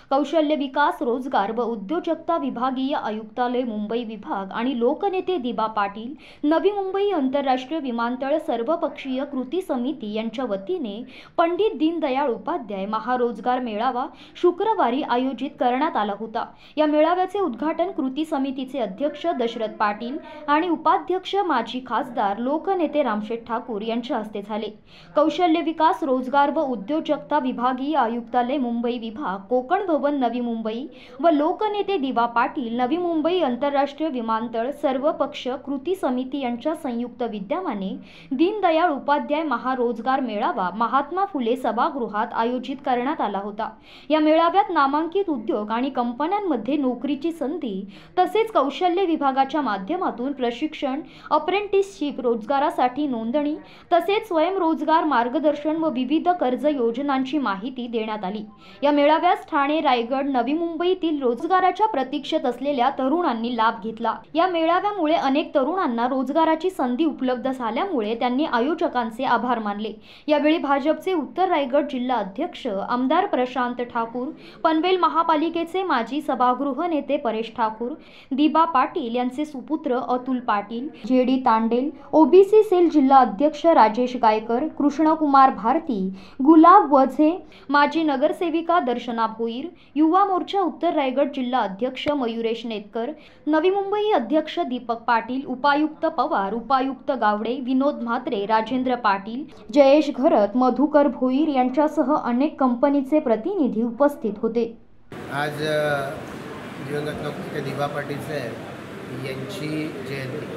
कौशल्य विकास, रोजगार व उद्योजकता विभागीय आयुक्तालय मुंबई विभाग आणि लोकनेते दिबा पाटील, नवी मुंबई आंतरराष्ट्रीय विमानतळ सर्वपक्षीय कृती समिती यांच्या वतीने पंडित दीनदयाळ उपाध्याय महारोजगार मेळावा शुक्रवारी आयोजित करण्यात आला होता। या मेळाव्याचे उद्घाटन कृती समितीचे अध्यक्ष दशरथ पाटील आणि उपाध्यक्ष माजी खासदार लोकनेते रामशेठ ठाकूर यांच्या हस्ते झाले। कौशल्य विकास, रोजगार व उद्योजकता विभागीय आयुक्तालय मुंबई विभाग, कोकण भवन नवी मुंबई व लोकनेते दिबा पाटील, नवी मुंबई आंतरराष्ट्रीय विमानतळ सर्वपक्ष कृती समिती यांच्या संयुक्त विद्यमाने दीनदयाळ उपाध्याय महारोजगार मेळावा महात्मा फुले सभागृहात आयोजित करण्यात आला होता। या मेळाव्यात नामांकित उद्योग आणि कंपन्यांमध्ये नोकरीची संधी तसेच कौशल्य विभागाच्या माध्यमातून प्रशिक्षण, अप्रेंटिसशिप, रोजगारासाठी नोंदणी तसेच स्वयंरोजगार मार्गदर्शन व विविध कर्ज योजनांची माहिती देण्यात आली। या मेळाव्यास ठाणे, रायगड, नवी मुंबईतील रोजगाराच्या प्रतीक्षेत असलेल्या तरुणांनी लाभ घेतला। या मेळाव्यामुळे अनेक तरुणांना रोजगाराची संधी उपलब्ध झाल्यामुळे त्यांनी आयोजकांचे आभार मानले। यावेळी भाजपचे उत्तर रायगड जिल्हा अध्यक्ष आमदार प्रशांत ठाकूर, पनवेल महापालिकेचे माजी सभागृह नेते परेश ठाकूर, दिबा पाटील यांचे सुपुत्र Atul Patil, J D Tandel, OBC cell जिल्हा अध्यक्ष राजेश गायकर, कृष्णकुमार भारती, गुलाब वझे, माजी नगरसेविका दर्शना भोईर, युवा मोर्चा उत्तर रायगड जिल्हा अध्यक्ष मयुरेश नेतकर, नवी मुंबई अध्यक्ष दीपक पाटील, उपायुक्त पवार, उपायुक्त गावडे, विनोद म्हात्रे, राजेंद्र पाटील, जयेश घरत, मधुकर भोईर यांच्यासह अनेक कंपनीचे प्रतिनिधी उपस्थित होते। आज दिवंगत लोकनेते दिबा पाटील साहेब यांची जयंती,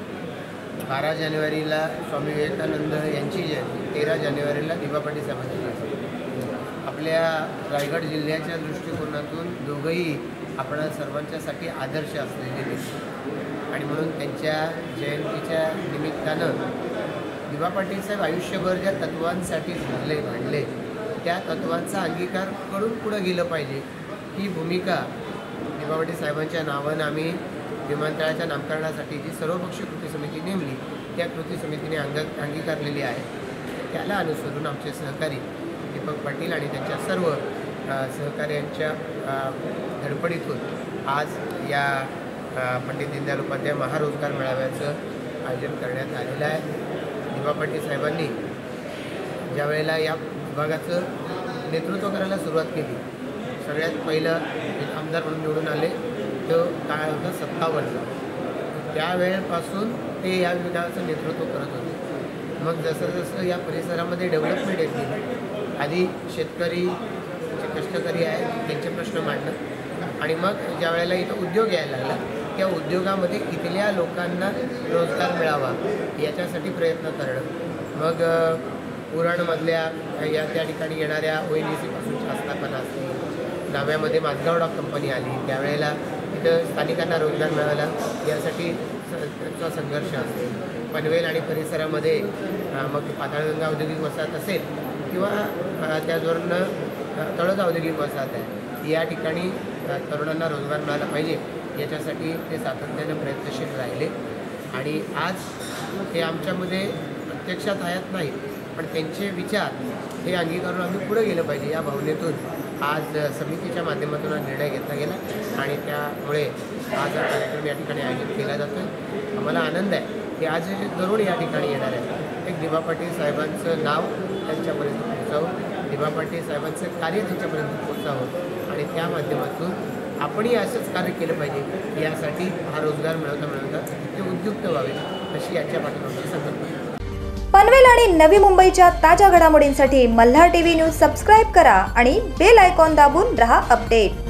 12 जानेवारीला स्वामी विवेकानंद यांची जयंती, 13 जानेवारीला दिबा पाटील साहेबांची जयंती। आपल्या रायगड जिल्ह्याच्या दृष्टिकोनातून दोघंही आपणा सर्वांच्यासाठी आदर्श असलेले व्यक्ती आणि म्हणून त्यांच्या जयंतीच्या निमित्तानं दिबा पाटील साहेब आयुष्यभर ज्या तत्वांसाठी भांडले त्या तत्वांचा अंगीकार करून पुढे गेलं पाहिजे ही भूमिका दिबा पाटील साहेबांच्या नावानं आम्ही विमानतळाच्या नामकरणासाठी जी सर्वपक्षीय कृती समिती नेमली त्या कृती समितीने अंगीकारलेली आहे। त्याला अनुसरून आमचे सहकारी दीपक पाटील आणि त्यांच्या सर्व सहकार्यांच्या धडपडीतून आज या पंडित दीनदयाळ उपाध्याय महारोजगार मेळाव्याचं आयोजन करण्यात आलेलं आहे। दिबा पाटील साहेबांनी ज्या वेळेला या विभागाचं नेतृत्व करायला सुरुवात केली, सगळ्यात पहिलं आमदार म्हणून निवडून आले तो काळ होता 57। त्यावेळेपासून ते या विभागाचं नेतृत्व करत होते। मग जसं जसं या परिसरामध्ये डेव्हलपमेंट येत गेली, आधी शेतकरी जे कष्टकरी आहेत त्यांचे प्रश्न मांडणं आणि मग ज्या वेळेला इथं उद्योग यायला लागला त्या उद्योगामध्ये इथल्या लोकांना रोजगार मिळावा याच्यासाठी प्रयत्न करणं। मग उरणमधल्या या त्या ठिकाणी येणाऱ्या ONGCपासूनच्या आस्थापना असतील, नाव्यामध्ये माझगाव डॉक कंपनी आली त्यावेळेला तिथं स्थानिकांना रोजगार मिळाला यासाठी चा संघर्ष असेल, पनवेल आणि परिसरामध्ये मग पाताळगंगा औद्योगिक वसाहत असेल किंवा त्याचबरोबर तळोजा औद्योगिक वसाहत आहे, या ठिकाणी तरुणांना रोजगार मिळाला पाहिजे याच्यासाठी ते सातत्यानं प्रयत्नशील राहिले आणि आज ते आमच्यामध्ये प्रत्यक्षात आहेत नाही पण त्यांचे विचार हे अंगीकारून आम्ही पुढे गेलं पाहिजे या भावनेतून आज समितीच्या माध्यमातून हा निर्णय घेतला गेला आणि त्यामुळे आज हा कार्यक्रम या ठिकाणी आयोजित केला जातो आहे। आम्हाला आनंद आहे की आज जे तरुण या ठिकाणी येणार आहे एक दिबा पाटील साहेबांचं नाव त्यांच्यापर्यंत पोहोचावं, दिबा पाटील साहेबांचं कार्य त्यांच्यापर्यंत पोहोचावं आणि त्या माध्यमातून आपणही असंच कार्य केलं पाहिजे यासाठी हा रोजगार मिळवता ते उद्युक्त व्हावे अशी याच्या पाठीमागची संकल्पना। पनवेल आणि नवी मुंबईच्या ताज्या घडामोडींसाठी मल्हार टीव्ही न्यूज सबस्क्राईब करा आणि बेल आयकॉन दाबून रहा अपडेट।